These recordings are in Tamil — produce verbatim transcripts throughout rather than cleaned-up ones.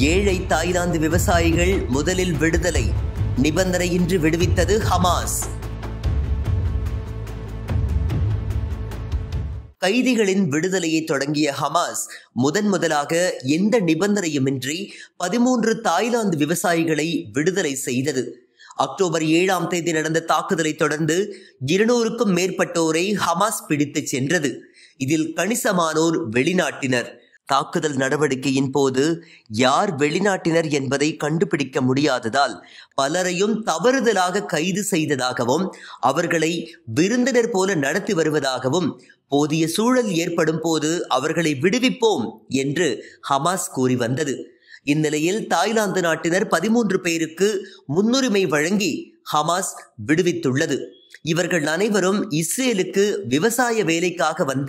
ஏழை தாய்லாந்து விவசாயிகள் முதலில் விடுதலை, நிபந்தனையின்றி விடுவித்தது ஹமாஸ். கைதிகளின் விடுதலையை தொடங்கிய ஹமாஸ் முதன் முதலாக எந்த நிபந்தனையுமின்றி பதிமூன்று தாய்லாந்து விவசாயிகளை விடுதலை செய்தது. அக்டோபர் ஏழாம் தேதி நடந்த தாக்குதலை தொடர்ந்து இருநூறுக்கும் மேற்பட்டோரை ஹமாஸ் பிடித்து சென்றது. இதில் கணிசமானோர் வெளிநாட்டினர். தாக்குதல் நடவடிக்கையின் போது யார் வெளிநாட்டினர் என்பதை கண்டுபிடிக்க முடியாததால் பலரையும் தவறுதலாக கைது செய்ததாகவும் அவர்களை விருந்தினர் போல நடத்தி வருவதாகவும் போதிய சூழல் ஏற்படும் போது அவர்களை விடுவிப்போம் என்று ஹமாஸ் கூறி வந்தது. இந்நிலையில் தாய்லாந்து நாட்டினர் பதிமூன்று பேருக்கு முன்னுரிமை வழங்கி ஹமாஸ் விடுவித்துள்ளது. இவர்கள் அனைவரும் இஸ்ரேலுக்கு விவசாய வேலைக்காக வந்த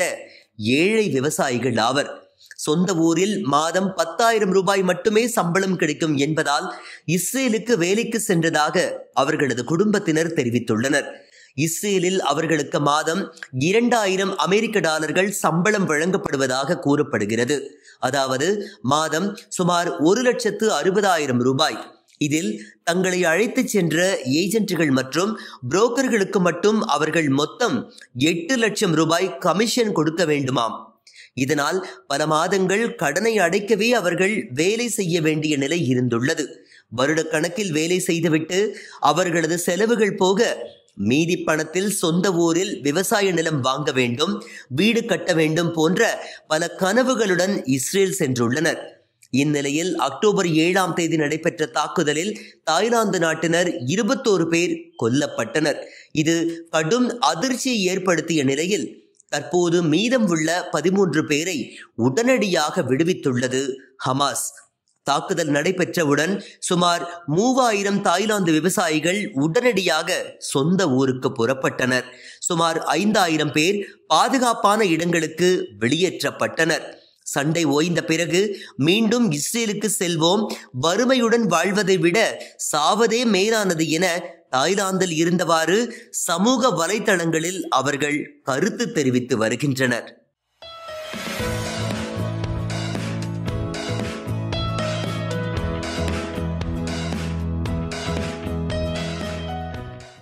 ஏழை விவசாயிகள் ஆவர். சொந்த ஊரில் மாதம் பத்தாயிரம் ரூபாய் மட்டுமே சம்பளம் கிடைக்கும் என்பதால் இஸ்ரேலுக்கு வேலைக்கு சென்றதாக அவர்களது குடும்பத்தினர் தெரிவித்துள்ளனர். இஸ்ரேலில் அவர்களுக்கு மாதம் இரண்டாயிரம் அமெரிக்க டாலர்கள் சம்பளம் வழங்கப்படுவதாக கூறப்படுகிறது. அதாவது மாதம் சுமார் ஒரு லட்சத்து அறுபதாயிரம் ரூபாய். இதில் தங்களை அழைத்து சென்ற ஏஜென்ட்டுகள் மற்றும் புரோக்கர்களுக்கு மட்டும் அவர்கள் மொத்தம் எட்டு லட்சம் ரூபாய் கமிஷன் கொடுக்க வேண்டுமாம். இதனால் பல மாதங்கள் கடனை அடைக்கவே அவர்கள் வேலை செய்ய வேண்டிய நிலை இருந்துள்ளது. வருடக்கணக்கில் வேலை செய்துவிட்டு அவர்களது செலவுகள் போக மீதி பணத்தில் சொந்த ஊரில் விவசாய நிலம் வாங்க வேண்டும், வீடு கட்ட வேண்டும் போன்ற பல கனவுகளுடன் இஸ்ரேல் சென்றுள்ளனர். இந்நிலையில் அக்டோபர் ஏழாம் தேதி நடைபெற்ற தாக்குதலில் தாய்லாந்து நாட்டினர் இருபத்தோரு பேர் கொல்லப்பட்டனர். இது கடும் அதிர்ச்சியை ஏற்படுத்திய நிலையில் தற்போது மீதம் உள்ள பதிமூன்று பேரை உடனடியாக விடுவித்துள்ளது ஹமாஸ். தாக்குதல் நடைபெற்றவுடன் சுமார் மூவாயிரம் தாய்லாந்து விவசாயிகள் உடனடியாக சொந்த ஊருக்கு புறப்பட்டனர். சுமார் ஐந்தாயிரம் பேர் பாதுகாப்பான இடங்களுக்கு வெளியேற்றப்பட்டனர். சண்டை ஓய்ந்த பிறகு மீண்டும் இஸ்ரேலுக்கு செல்வோம், வறுமையுடன் வாழ்வதை விட சாவதே மேலானது என தாய்லாந்தில் இருந்தவாறு சமூக வலைதளங்களில் அவர்கள் கருத்து தெரிவித்து வருகின்றனர்.